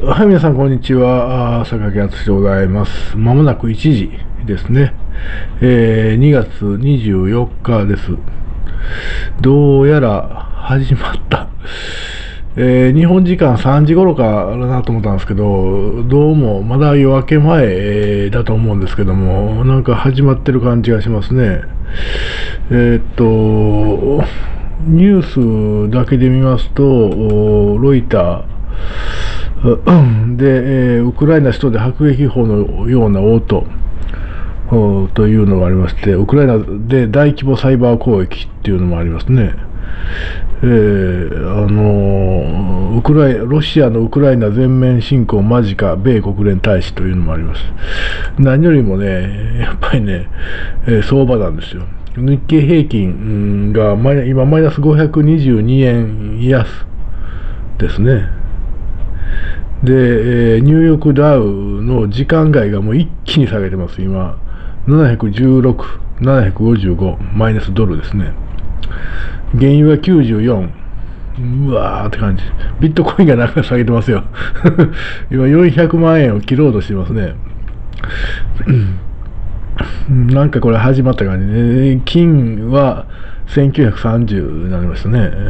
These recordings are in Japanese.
はい、皆さん、こんにちは。榊敦でございます。まもなく1時ですね。2月24日です。どうやら始まった。日本時間3時頃かなと思ったんですけど、どうもまだ夜明け前、だと思うんですけども、なんか始まってる感じがしますね。ニュースだけで見ますと、ロイターで、ウクライナ首都で迫撃砲のような音というのがありまして、ウクライナで大規模サイバー攻撃っていうのもありますね。ロシアのウクライナ全面侵攻間近、米国連大使というのもあります。何よりもね、やっぱりね、相場なんですよ。日経平均が今マイナス522円安ですね。で、ニューヨークダウの時間外がもう一気に下げてます、今。716、755、マイナスドルですね。原油が94。うわーって感じ。ビットコインがなんか下げてますよ。今400万円を切ろうとしてますね。なんかこれ始まった感じね。金は1930になりましたね。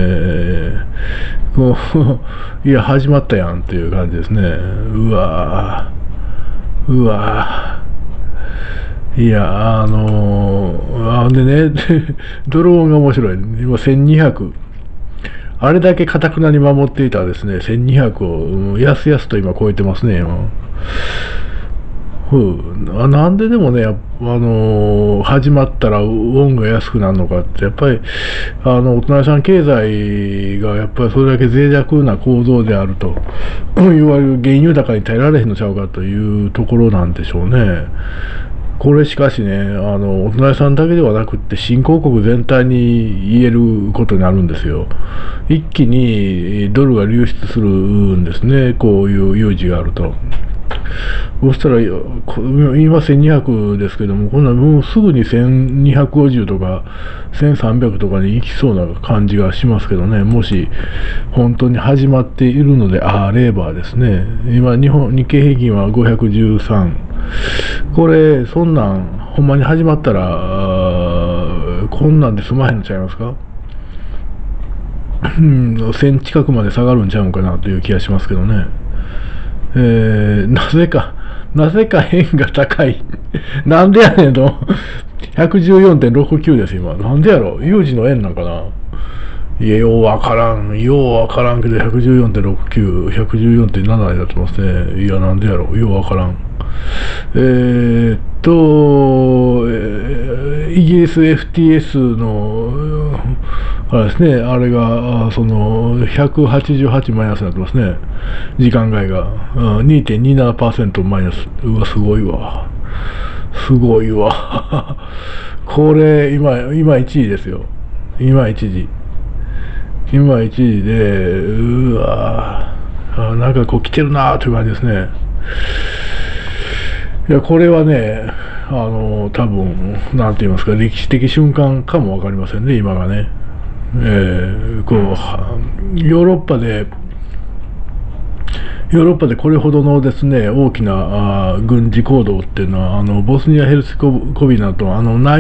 いや、始まったやんっていう感じですね。うわー、うわー。いや、でね、ドローンが面白い。今1200。あれだけ堅くなに守っていたですね、1200を、やすやすと今超えてますね、今。なんででもね、始まったらウォンが安くなるのかって、やっぱり、お隣さん経済がやっぱりそれだけ脆弱な構造であると、いわゆる原油高に耐えられへんのちゃうかというところなんでしょうね。これしかしね、お隣さんだけではなくって、新興国全体に言えることになるんですよ。一気にドルが流出するんですね、こういう有事があると。そしたら、今1200ですけども、こんなもうすぐに1250とか1300とかに行きそうな感じがしますけどね、もし本当に始まっているのであればですね、今日経平均は513。これ、そんなんほんまに始まったら、こんなんで済まへんのちゃいますか。1000近くまで下がるんちゃうんかなという気がしますけどね。なぜか円が高い。なんでやねんと。114.69 です、今。なんでやろ、有事の円なんかな。いや、ようわからんけど、114.69、114.7になってますね。いや、なんでやろ、ようわからん。イギリス FTS の、あれですね、あれが、188マイナスになってますね。時間外が。2.27% マイナス。うわ、すごいわ。すごいわ。これ、今1時ですよ。今1時。今1時で、うわなんかこう来てるなーという感じですね。いや、これはね、多分、なんて言いますか、歴史的瞬間かもわかりませんね、今がね。ヨーロッパでこれほどのですね、大きな軍事行動っていうのは、ボスニア・ヘルツェゴビナと、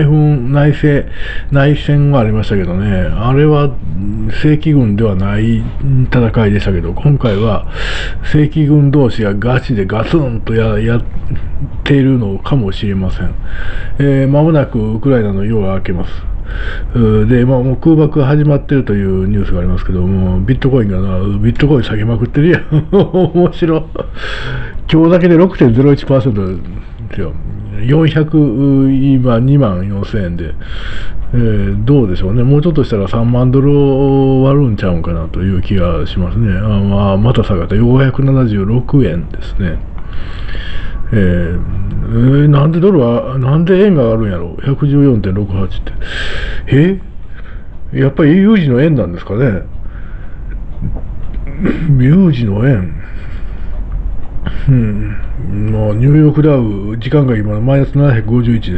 内戦はありましたけどね、あれは正規軍ではない戦いでしたけど、今回は正規軍同士がガチでガツンとやっているのかもしれません。間もなくウクライナの夜が明けます。で、もう空爆が始まっているというニュースがありますけども、ビットコイン下げまくってるやん。面白い。今日だけで 6.01% ですよ。今2万4000円で、どうでしょうね。もうちょっとしたら3万ドルを割るんちゃうんかなという気がしますね。また下がった。576円ですね。なんで円が上がるんやろ ?114.68 って。やっぱり有事の円なんですかね。有事の円。まあ、ニューヨークダウ、時間が今、マイナス751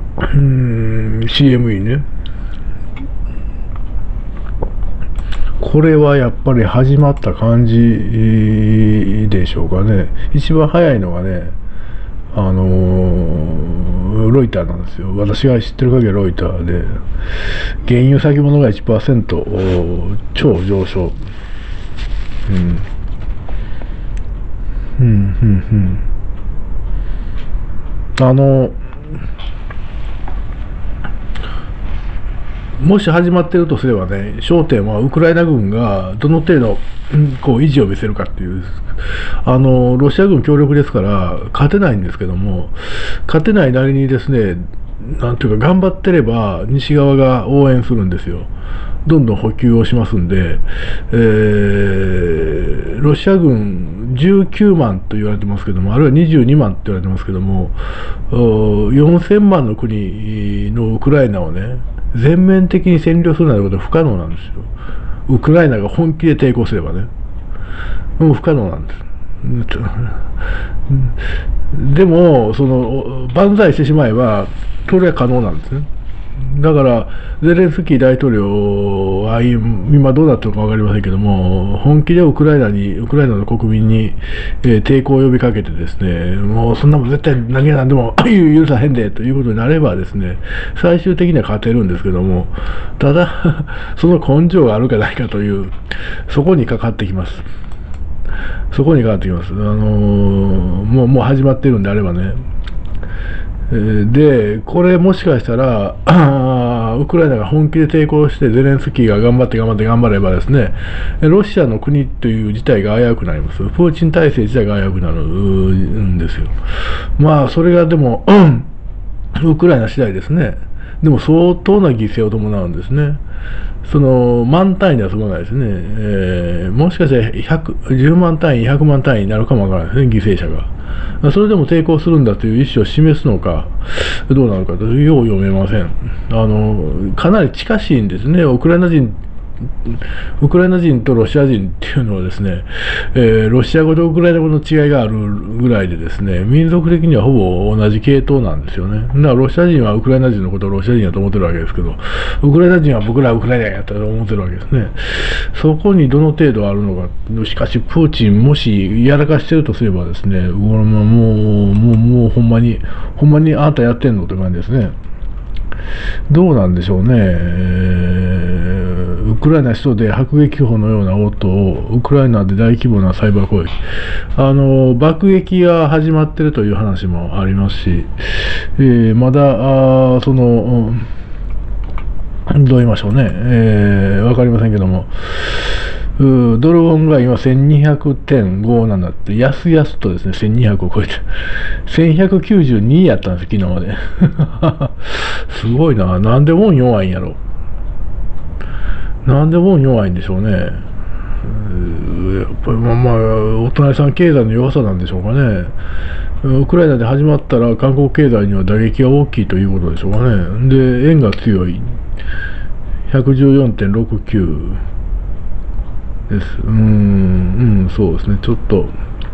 ですよ。CME ね。ここれはやっぱり始まった感じでしょうかね。一番早いのがね、ロイターなんですよ。私が知ってる限りロイターで、原油先物が 1% 超上昇。もし始まっているとすればね、焦点はウクライナ軍がどの程度、こう維持を見せるかっていう、ロシア軍強力ですから勝てないんですけども、勝てないなりにですね、なんていうか頑張ってれば西側が応援するんですよ。どんどん補給をしますんで、ロシア軍19万と言われてますけども、あるいは22万と言われてますけども、4000万の国のウクライナをね、全面的に占領するなんてことは不可能なんですよ。ウクライナが本気で抵抗すればね、もう不可能なんです。でも、万歳してしまえば、それは可能なんですね。だから、ゼレンスキー大統領は今どうなってるか分かりませんけども、本気でウクライナの国民に、抵抗を呼びかけてですね、もうそんなもん絶対何が何でも許さへんでということになればですね、最終的には勝てるんですけども、ただ、その根性があるかないかという、そこにかかってきます。もう始まっているんであればね。で、これもしかしたら、ウクライナが本気で抵抗して、ゼレンスキーが頑張ればですね、ロシアの国という自体が危うくなります。プーチン体制自体が危うくなるんですよ。まあ、それがでも、ウクライナ次第ですね。でも相当な犠牲を伴うんですね。万単位では済まないですね。もしかしたら10万単位、100万単位になるかもわからないですね、犠牲者が。それでも抵抗するんだという意思を示すのか、どうなのかというよう読めません。かなり近しいんですね。ウクライナ人とロシア人っていうのはですね、ロシア語とウクライナ語の違いがあるぐらいでですね、民族的にはほぼ同じ系統なんですよね。だからロシア人はウクライナ人のことをロシア人だと思ってるわけですけど、ウクライナ人は僕らはウクライナやったと思ってるわけですね。そこにどの程度あるのか。しかし、プーチンもしやらかしてるとすればですね、もうほんまにあなたやってんのって感じですね。どうなんでしょうね。ウクライナ首都で迫撃砲のような音を、ウクライナで大規模なサイバー攻撃、爆撃が始まっているという話もありますし、まだどう言いましょうね、わかりませんけども、ドルウォンが今1200.5なんだって、やすやすとですね、1200を超えて、1192やったんです、昨日まで。すごいな。なんでウォン弱いんやろ。なんでウォン弱いんでしょうね。やっぱりお隣さん経済の弱さなんでしょうかね。ウクライナで始まったら韓国経済には打撃が大きいということでしょうかね。で、円が強い。114.69です。そうですね。ちょっと、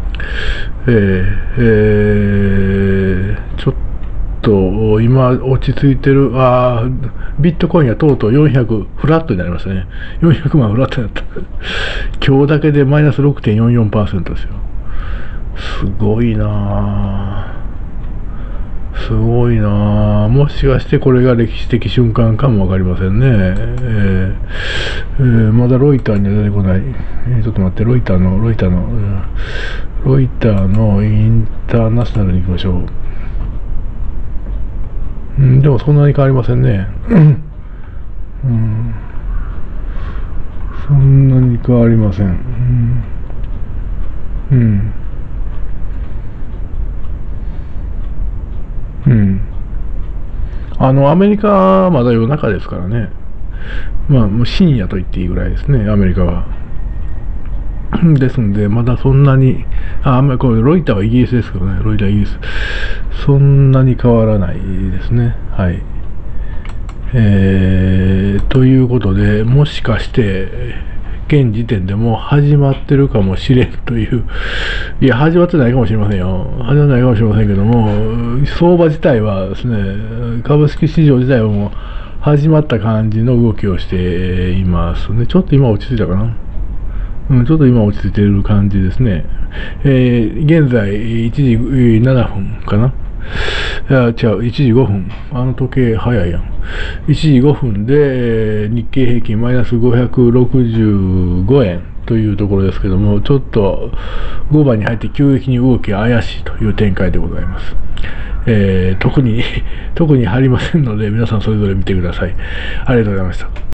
ちょっと、今、落ち着いてる、ビットコインがとうとう400フラットになりましたね。400万フラットになった。今日だけでマイナス 6.44% ですよ。すごいなぁ。すごいなぁ。もしかしてこれが歴史的瞬間かもわかりませんね。まだロイターには出てこない。ちょっと待って、ロイターのインターナショナルに行きましょう。でもそんなに変わりませんね。そんなに変わりません。アメリカはまだ夜中ですからね。もう深夜と言っていいぐらいですね、アメリカは。ですんで、まだそんなに、これロイターはイギリスですけどね、ロイターイギリス。そんなに変わらないですね。はい。ということで、もしかして、現時点でもう始まってるかもしれんという、いや、始まってないかもしれませんよ。始まってないかもしれませんけども、相場自体はですね、株式市場自体はもう始まった感じの動きをしていますね。ちょっと今落ち着いたかな。ちょっと今落ち着いている感じですね。現在1時7分かな。いや、違う、1時5分。時計早いやん。1時5分で、日経平均マイナス565円というところですけども、ちょっと5番に入って急激に動きが怪しいという展開でございます。特に入りませんので、皆さんそれぞれ見てください。ありがとうございました。